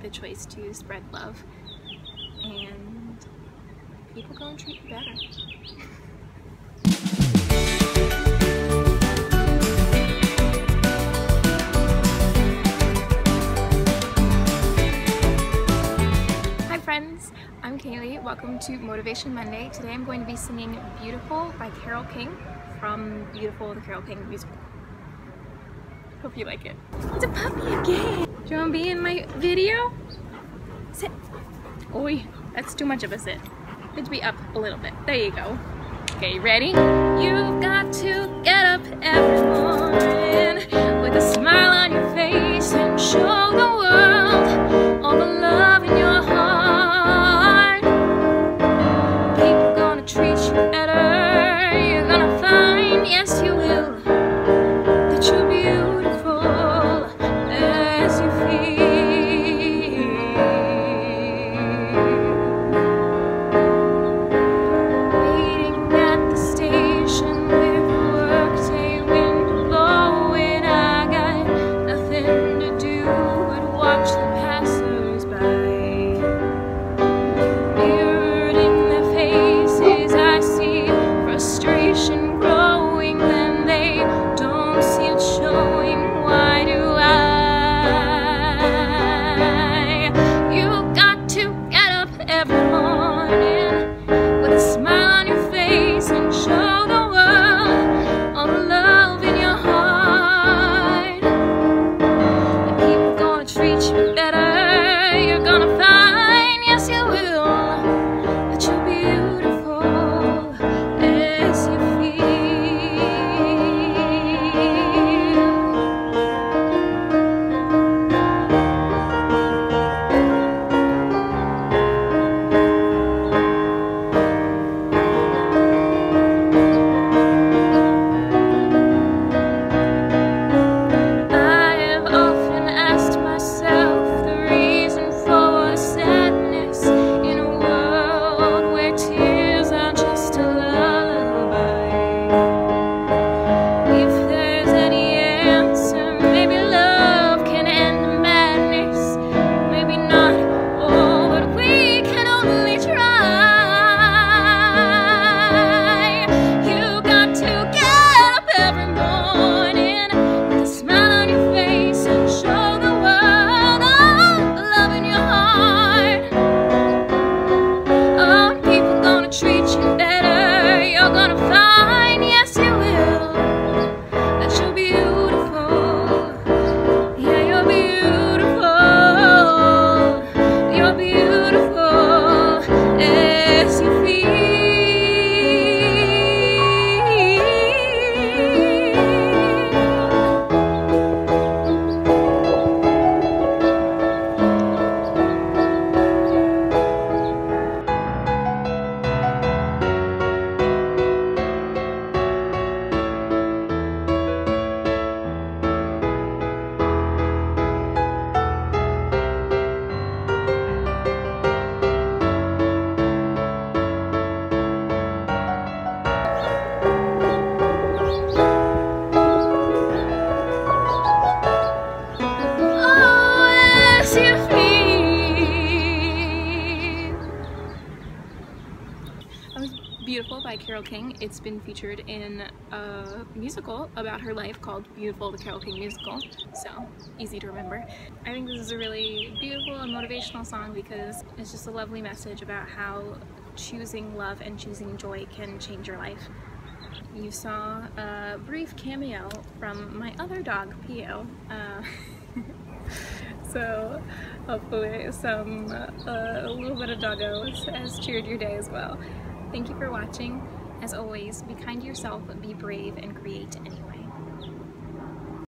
the choice to spread love, and people gonna treat you better. Hi friends, I'm Kaylee. Welcome to Motivation Monday. Today I'm going to be singing Beautiful by Carole King from Beautiful, the Carole King musical. Hope you like it. It's a puppy again! Do you want to be in my video? Sit. Oi, that's too much of a sit. Need to be up a little bit. There you go. Okay, ready? You've got to get up every morning with a smile on your face and show the world all the love in your heart. People gonna treat you better. You're gonna find, yes you will, that you're beautiful as you feel. Waiting at the station with the workday wind blowing, I got nothing to do but watch the passers-by. Mirrored in their faces, I see frustration growing, then they don't see it showing. Why do I? You got to get up every morning with a smile on your face and show the world all the love in your heart. And people gonna treat you better. You're gonna find, yes you will, that you're beautiful as you feel. I have often asked myself the reason for sadness in a world where tears are just a lullaby. If there's any answer, maybe love can end madness, maybe not, oh, but we can only try. You got to get up every morning with a smile on your face and show the world all the love in your heart. Oh, people gonna treat you better. You're gonna find, yes you will, that you're beautiful. Yeah, you're beautiful. You're beautiful as you feel. Oh, as you feel. That was Beautiful by Carole King. It's been featured in a musical about her life called Beautiful, the Carole King musical, so easy to remember. I think this is a really beautiful and motivational song because it's just a lovely message about how choosing love and choosing joy can change your life. You saw a brief cameo from my other dog, Pio. So hopefully a little bit of doggo has cheered your day as well. Thank you for watching. As always, be kind to yourself, be brave, and create anyway.